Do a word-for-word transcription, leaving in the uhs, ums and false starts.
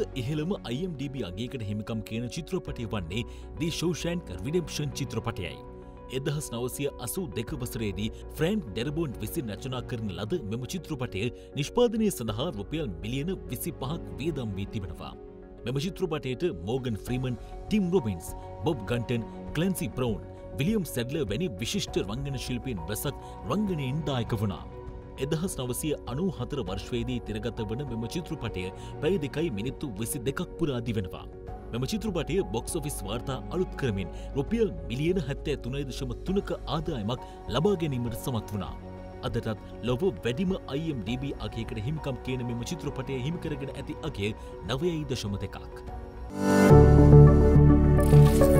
ඉහළම I M D B අගයකට හිමිකම් කියන චිත්‍රපටය වන්නේ දී ෂෝෂැන්ක් රිඩෙම්ප්ෂන් චිත්‍රපටයයි. එදහස් නවසිය අසූ දෙක වසරේදී ෆ්‍රෑන්ක් ඩෙරබෝන් විසින් රචනා කරන ලද මෙම චිත්‍රපටය නිෂ්පාදනය සඳහා රුපියල් මිලියන විසි පහක් වියදම් වී තිබෙනවා. මෙම චිත්‍රපටයට Morgan Freeman, Tim Robbins, Bob Gunton, Clancy Brown, William Sadler වැනි විශිෂ්ට රංගන ශිල්පීන් රැසක් රංගනයෙන් දායක වුණා. එදහස් නවසිය අනූ හතර වර්ෂයේදී තිරගත වන මෙම චිත්‍රපටය පැය දෙකයි මිනිත්තු විසි දෙකක් පුරා දිවෙනවා. මෙම චිත්‍රපටය බොක්ස් ඔෆිස් වාර්තා අලුත් කරමින් රුපියල් මිලියන හැත්තෑ තුනයි දශම තුනක ආදායමක් ලබා ගැනීමට සමත් වුණා. අදටත් ලොව වැඩිම I M D B අගයකට හිමිකම් කියන මෙම චිත්‍රපටය හිමි කරගෙන ඇති අගය නවයයි දශම දෙකක්.